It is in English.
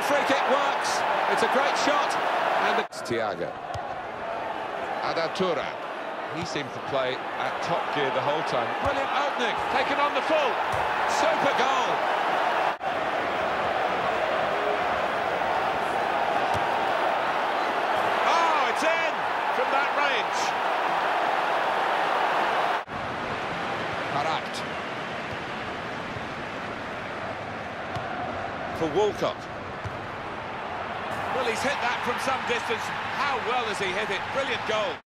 the free kick works. It's a great shot. And it's Thiago. Adatura. He seemed to play at top gear the whole time. Brilliant opening, taken on the full. Super goal. Oh, it's in from that range. Barak. For Walcott. Well, he's hit that from some distance. How well has he hit it? Brilliant goal.